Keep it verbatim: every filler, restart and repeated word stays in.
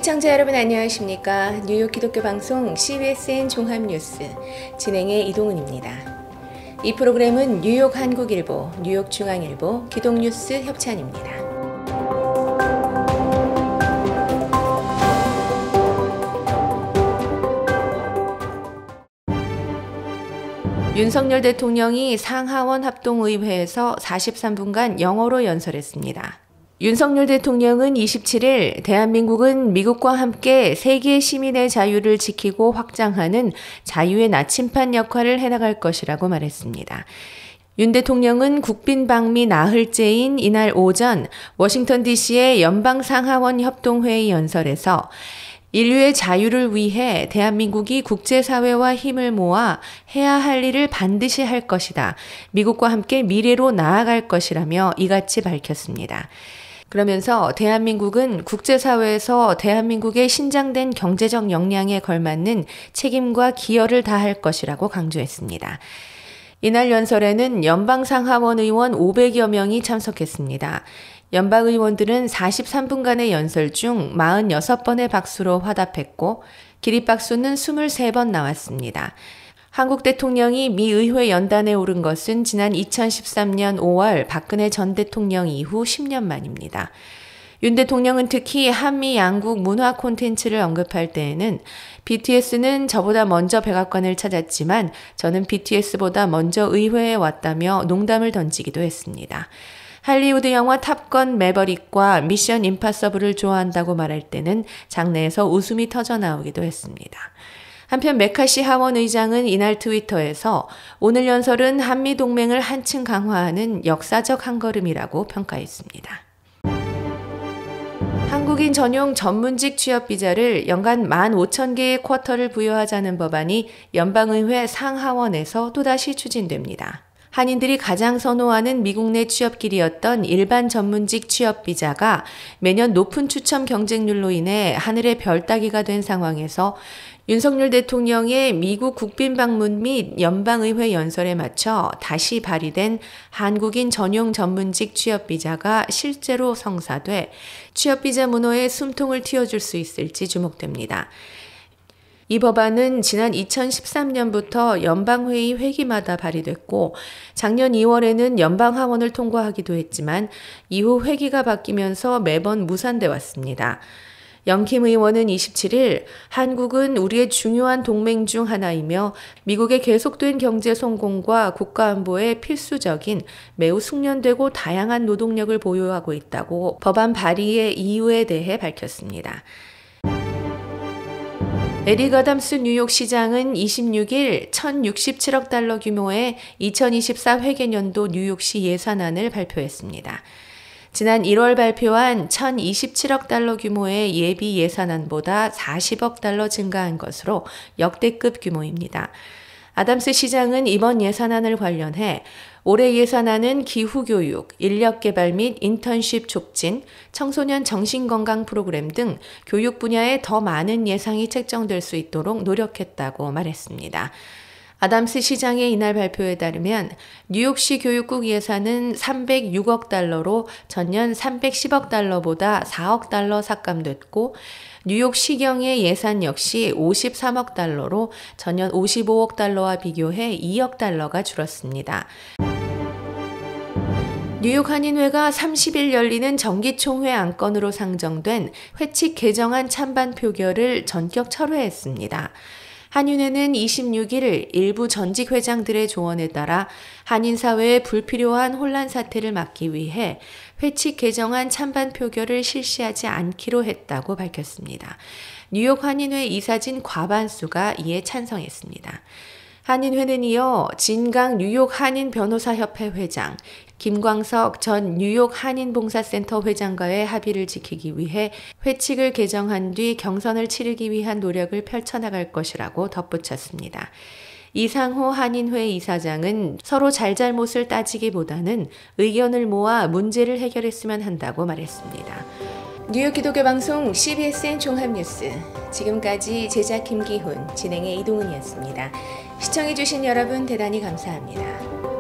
시청자 여러분 안녕하십니까? 뉴욕 기독교 방송 씨비에스엔 종합뉴스 진행의 이동은입니다. 이 프로그램은 뉴욕 한국일보, 뉴욕 중앙일보, 기독뉴스 협찬입니다. 윤석열 대통령이 상하원 합동의회에서 사십삼 분간 영어로 연설했습니다. 윤석열 대통령은 이십칠 일 대한민국은 미국과 함께 세계 시민의 자유를 지키고 확장하는 자유의 나침반 역할을 해나갈 것이라고 말했습니다. 윤 대통령은 국빈 방미 나흘째인 이날 오전 워싱턴 디씨의 연방상하원 협동회의 연설에서 인류의 자유를 위해 대한민국이 국제사회와 힘을 모아 해야 할 일을 반드시 할 것이다. 미국과 함께 미래로 나아갈 것이라며 이같이 밝혔습니다. 그러면서 대한민국은 국제사회에서 대한민국의 신장된 경제적 역량에 걸맞는 책임과 기여를 다할 것이라고 강조했습니다. 이날 연설에는 연방상하원 의원 오백여 명이 참석했습니다. 연방 의원들은 사십삼 분간의 연설 중 사십육 번의 박수로 화답했고 기립박수는 이십삼 번 나왔습니다. 한국 대통령이 미 의회 연단에 오른 것은 지난 이천십삼 년 오월 박근혜 전 대통령 이후 십 년 만입니다. 윤 대통령은 특히 한미 양국 문화 콘텐츠를 언급할 때에는 비티에스는 저보다 먼저 백악관을 찾았지만 저는 비티에스보다 먼저 의회에 왔다며 농담을 던지기도 했습니다. 할리우드 영화 탑건 매버릭과 미션 임파서블을 좋아한다고 말할 때는 장내에서 웃음이 터져 나오기도 했습니다. 한편 메카시 하원 의장은 이날 트위터에서 오늘 연설은 한미동맹을 한층 강화하는 역사적 한걸음이라고 평가했습니다. 한국인 전용 전문직 취업 비자를 연간 만 오천 개의 쿼터를 부여하자는 법안이 연방의회 상하원에서 또다시 추진됩니다. 한인들이 가장 선호하는 미국 내 취업길이었던 일반 전문직 취업 비자가 매년 높은 추첨 경쟁률로 인해 하늘의 별 따기가 된 상황에서 윤석열 대통령의 미국 국빈 방문 및 연방의회 연설에 맞춰 다시 발의된 한국인 전용 전문직 취업 비자가 실제로 성사돼 취업 비자 문호에 숨통을 틔워줄 수 있을지 주목됩니다. 이 법안은 지난 이천십삼 년부터 연방회의 회기마다 발의됐고 작년 이월에는 연방하원을 통과하기도 했지만 이후 회기가 바뀌면서 매번 무산돼 왔습니다. 영킴 의원은 이십칠 일 한국은 우리의 중요한 동맹 중 하나이며 미국의 계속된 경제 성공과 국가안보에 필수적인 매우 숙련되고 다양한 노동력을 보유하고 있다고 법안 발의의 이유에 대해 밝혔습니다. 에릭 어담스 뉴욕시장은 이십육 일 천육십칠억 달러 규모의 이천이십사 회계년도 뉴욕시 예산안을 발표했습니다. 지난 일월 발표한 천이십칠억 달러 규모의 예비 예산안보다 사십억 달러 증가한 것으로 역대급 규모입니다. 아담스 시장은 이번 예산안을 관련해 올해 예산안은 기후교육, 인력개발 및 인턴십 촉진, 청소년 정신건강 프로그램 등 교육 분야에 더 많은 예산이 책정될 수 있도록 노력했다고 말했습니다. 아담스 시장의 이날 발표에 따르면 뉴욕시 교육국 예산은 삼백육억 달러로 전년 삼백십억 달러보다 사억 달러 삭감됐고 뉴욕시경의 예산 역시 오십삼억 달러로 전년 오십오억 달러와 비교해 이억 달러가 줄었습니다. 뉴욕 한인회가 삼십 일 열리는 정기총회 안건으로 상정된 회칙 개정안 찬반 표결을 전격 철회했습니다. 한인회는 이십육 일 일부 전직 회장들의 조언에 따라 한인사회의 불필요한 혼란 사태를 막기 위해 회칙 개정안 찬반 표결을 실시하지 않기로 했다고 밝혔습니다. 뉴욕 한인회 이사진 과반수가 이에 찬성했습니다. 한인회는 이어 진강 뉴욕 한인변호사협회 회장, 김광석 전 뉴욕 한인봉사센터 회장과의 합의를 지키기 위해 회칙을 개정한 뒤 경선을 치르기 위한 노력을 펼쳐나갈 것이라고 덧붙였습니다. 이상호 한인회 이사장은 서로 잘잘못을 따지기보다는 의견을 모아 문제를 해결했으면 한다고 말했습니다. 뉴욕 기독교 방송 씨비에스엔 종합뉴스, 지금까지 제작 김기훈, 진행의 이동은이었습니다. 시청해주신 여러분 대단히 감사합니다.